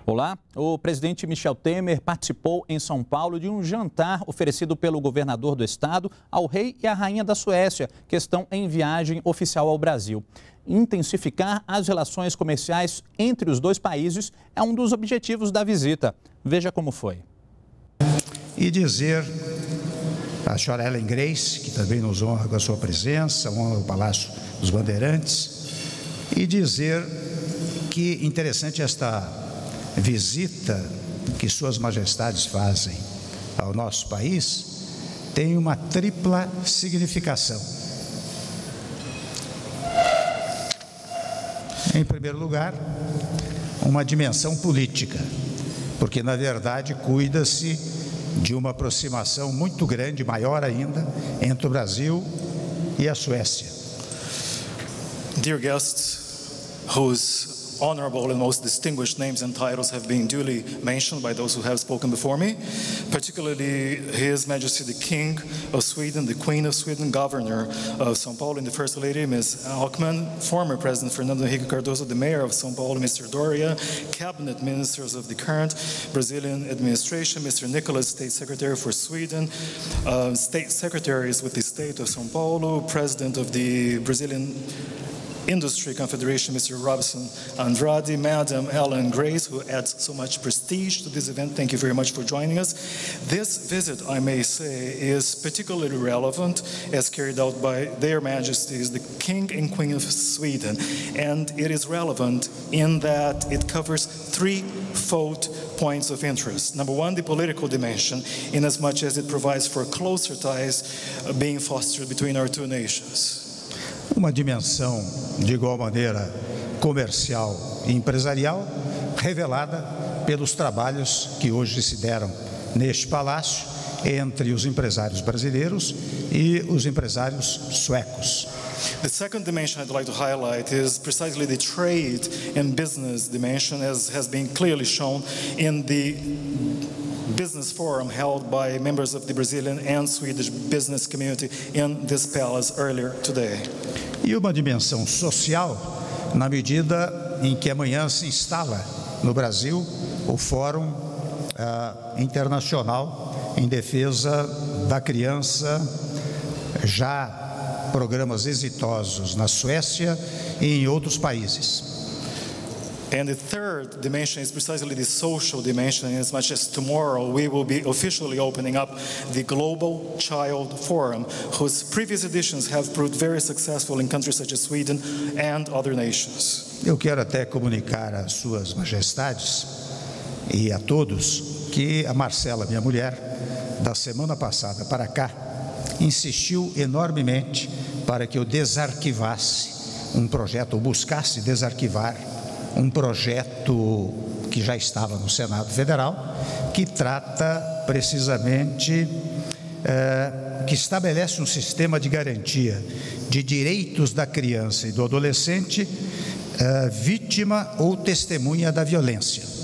Olá, o presidente Michel Temer participou em São Paulo de um jantar oferecido pelo governador do estado ao rei e à rainha da Suécia, que estão em viagem oficial ao Brasil. Intensificar as relações comerciais entre os dois países é um dos objetivos da visita. Veja como foi. E dizer à senhora Ellen Grace, que também nos honra com a sua presença, honra o Palácio dos Bandeirantes, e dizer que interessante esta visita que suas majestades fazem ao nosso país tem uma tripla significação. Em primeiro lugar, uma dimensão política, porque na verdade cuida-se de uma aproximação muito grande, maior ainda, entre o Brasil e a Suécia. Dear guests, whose honorable and most distinguished names and titles have been duly mentioned by those who have spoken before me, particularly His Majesty the King of Sweden, the Queen of Sweden, Governor of São Paulo, and the First Lady, Ms. Alckman, former President Fernando Henrique Cardoso, the Mayor of São Paulo, Mr. Doria, Cabinet Ministers of the current Brazilian administration, Mr. Nicholas, State Secretary for Sweden, State Secretaries with the State of São Paulo, President of the Brazilian Industry Confederation, Mr. Robson Andrade, Madam Ellen Grace, who adds so much prestige to this event. Thank you very much for joining us. This visit, I may say, is particularly relevant as carried out by their majesties, the King and Queen of Sweden. And it is relevant in that it covers threefold points of interest. Number one, the political dimension, in as much as it provides for closer ties being fostered between our two nations. Uma dimensão, de igual maneira, comercial e empresarial, revelada pelos trabalhos que hoje se deram neste palácio entre os empresários brasileiros e os empresários suecos. The second dimension I'd like to highlight is precisely the trade and business dimension, as has been clearly shown in the business forum held by members of the Brazilian and Swedish business community in this palace earlier today. E uma dimensão social, na medida em que amanhã se instala no Brasil o Fórum Internacional em Defesa da Criança, já programas exitosos na Suécia e em outros países. And the third dimension is precisely the social dimension, as much as tomorrow we will be officially opening up the Global Child Forum, whose previous editions have proved very successful in countries such as Sweden and other nations. Eu quero até comunicar às suas majestades e a todos que a Marcela, minha mulher, da semana passada para cá, insistiu enormemente para que eu desarquivasse um projeto, ou buscasse desarquivar um projeto que já estava no Senado Federal, que trata precisamente, que estabelece um sistema de garantia de direitos da criança e do adolescente, vítima ou testemunha da violência.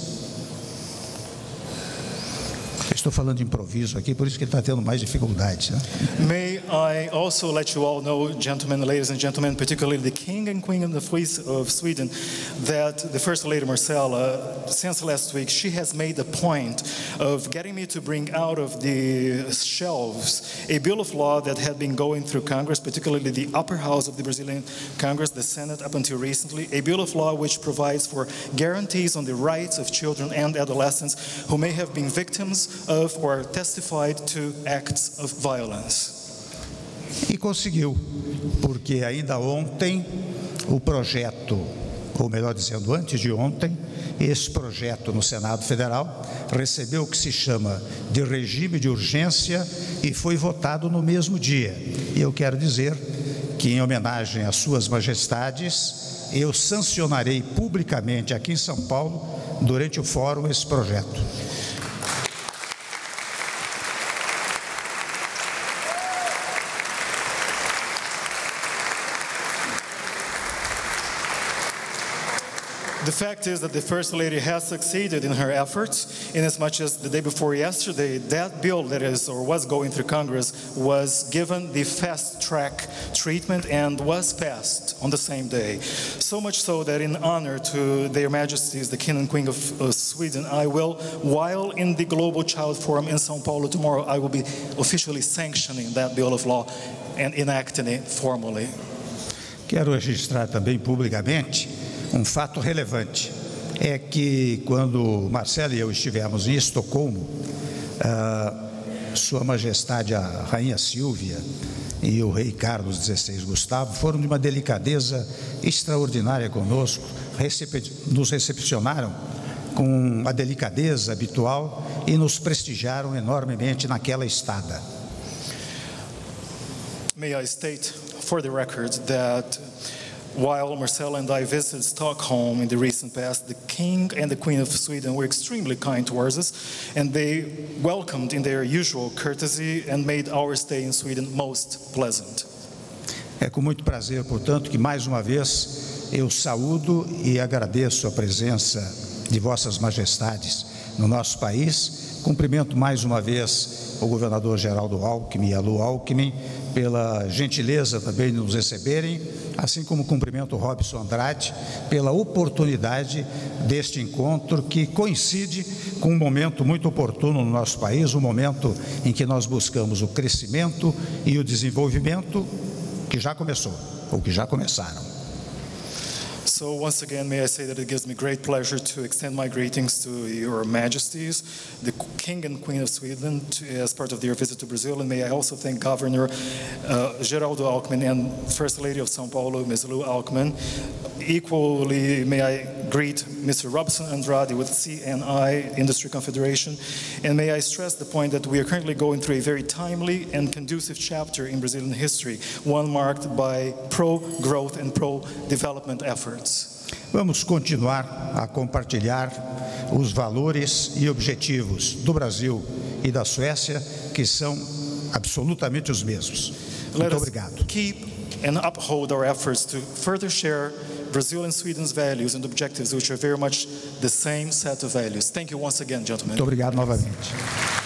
Estou falando de improviso aqui, por isso que ele está tendo mais dificuldades, né? May I also let you all know, gentlemen, ladies and gentlemen, particularly the King and Queen of Sweden, that the First Lady Marcela, since last week, she has made a point of getting me to bring out of the shelves a bill of law that had been going through Congress, particularly the upper house of the Brazilian Congress, the Senate up until recently, a bill of law which provides for guarantees on the rights of children and adolescents who may have been victims of or testified to acts of violence. E conseguiu, porque ainda ontem o projeto, ou melhor dizendo, antes de ontem, esse projeto no Senado Federal recebeu o que se chama de regime de urgência e foi votado no mesmo dia. E eu quero dizer que, em homenagem às suas majestades, eu sancionarei publicamente aqui em São Paulo, durante o fórum, esse projeto. The fact is that the First Lady has succeeded in her efforts, in as much as the day before yesterday, that bill that is or was going through Congress was given the fast-track treatment and was passed on the same day. So much so that in honor to Their Majesties, the King and Queen of Sweden, I will, while in the Global Child Forum in São Paulo tomorrow, I will be officially sanctioning that bill of law and enacting it formally. Quero registrar também publicamente um fato relevante. É que quando Marcelo e eu estivemos em Estocolmo, Sua Majestade a Rainha Silvia e o Rei Carlos XVI Gustavo foram de uma delicadeza extraordinária conosco, nos recepcionaram com a delicadeza habitual e nos prestigiaram enormemente naquela estada. May I state for the record that while Marcelo and I visited Stockholm in the recent past, the King and the Queen of Sweden were extremely kind towards us, and they welcomed in their usual courtesy and made our stay in Sweden most pleasant. É com muito prazer, portanto, que mais uma vez eu saúdo e agradeço a presença de Vossas Majestades no nosso país. Cumprimento mais uma vez o governador Geraldo Alckmin e a Lu Alckmin pela gentileza também de nos receberem, assim como cumprimento o Robson Andrade pela oportunidade deste encontro que coincide com um momento muito oportuno no nosso país, um momento em que nós buscamos o crescimento e o desenvolvimento que já começou, ou que já começaram. So once again, may I say that it gives me great pleasure to extend my greetings to Your Majesties, the King and Queen of Sweden, as part of their visit to Brazil, and may I also thank Governor Geraldo Alckmin and First Lady of São Paulo, Ms. Lu Alckmin. Equally, may I greet Mr. Robson Andrade with CNI Industry Confederation, and may I stress the point that we are currently going through a very timely and conducive chapter in Brazilian history, one marked by pro-growth and pro-development efforts. Vamos continuar a compartilhar os valores e objetivos do Brasil e da Suécia, que são absolutamente os mesmos. Muito obrigado. Keep and uphold our efforts to further share Brazil and Sweden's values and objectives, which are very much the same set of values. Thank you once again, gentlemen. Muito obrigado novamente.